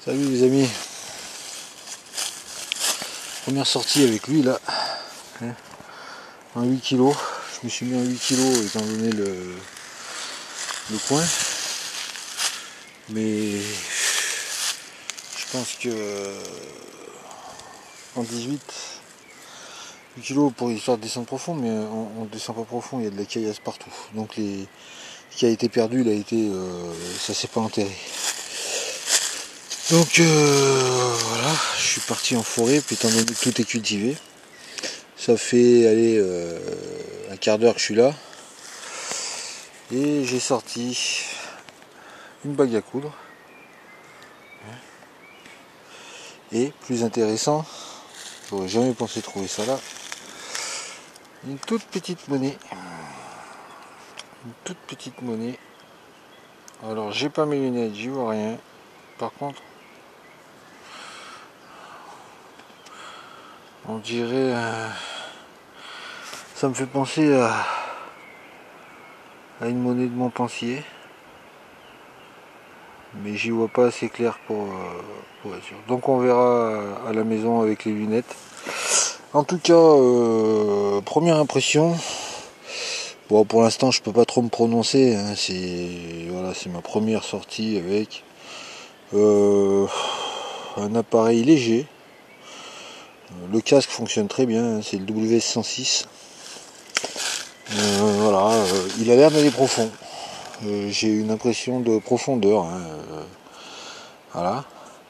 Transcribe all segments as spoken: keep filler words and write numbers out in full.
Salut les amis. Première sortie avec lui là. En huit kilos. Je me suis mis en huit kilos étant donné le, le coin. Mais je pense que en dix-huit huit kilos pour histoire de descendre profond, mais on ne descend pas profond, il y a de la caillasse partout. Donc les, ce qui a été perdu, il a été, euh, ça s'est pas enterré. Donc euh, voilà, je suis parti en forêt, puis étant donné que tout est cultivé, ça fait aller euh, un quart d'heure que je suis là, et j'ai sorti une bague à coudre, et plus intéressant, j'aurais jamais pensé trouver ça là, une toute petite monnaie, une toute petite monnaie. Alors j'ai pas mes lunettes, j'y vois rien, par contre on dirait, euh, ça me fait penser à, à une monnaie de Montpensier, mais j'y vois pas assez clair pour, euh, pour être sûr. Donc on verra à la maison avec les lunettes. En tout cas, euh, première impression. Bon, pour l'instant je peux pas trop me prononcer, hein, c'est voilà, c'est ma première sortie avec euh, un appareil léger. Le casque fonctionne très bien, c'est le W S cent six. Euh, voilà, euh, il a l'air d'aller profond. Euh, j'ai une impression de profondeur. Hein, euh, voilà.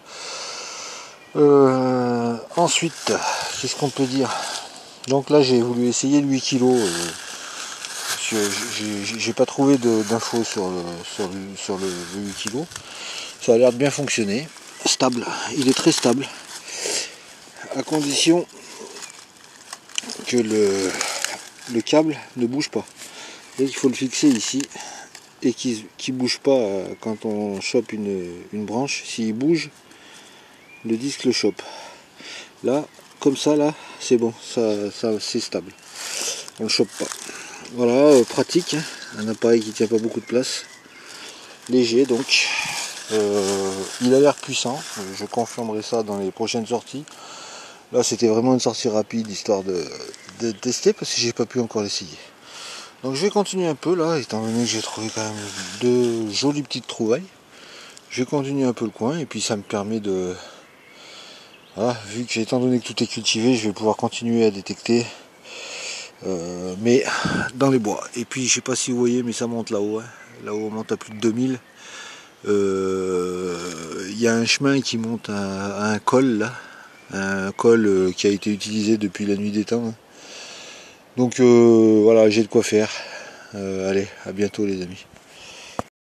Euh, ensuite, qu'est-ce qu'on peut dire? Donc là, j'ai voulu essayer le huit kilos. Euh, j'ai pas trouvé d'infos sur le, sur, le, sur le, le huit kilos. Ça a l'air de bien fonctionner. Stable, il est très stable. À condition que le, le câble ne bouge pas. Et il faut le fixer ici et qu'il ne bouge pas quand on chope une, une branche. S'il bouge, le disque le chope. Là, comme ça, là, c'est bon, ça, ça c'est stable. On le chope pas. Voilà, euh, pratique, hein, un appareil qui tient pas beaucoup de place. Léger donc. Euh, il a l'air puissant, je confirmerai ça dans les prochaines sorties. Là c'était vraiment une sortie rapide histoire de, de tester parce que j'ai pas pu encore l'essayer. Donc je vais continuer un peu là, étant donné que j'ai trouvé quand même deux jolies petites trouvailles. Je vais continuer un peu le coin et puis ça me permet de... Voilà, vu que étant donné que tout est cultivé, je vais pouvoir continuer à détecter. Euh, mais dans les bois. Et puis je sais pas si vous voyez, mais ça monte là-haut. Hein. Là-haut on monte à plus de deux mille. Il euh, y a un chemin qui monte à, à un col là. Un col euh, qui a été utilisé depuis la nuit des temps. Hein. Donc euh, voilà, j'ai de quoi faire. Euh, allez, à bientôt les amis.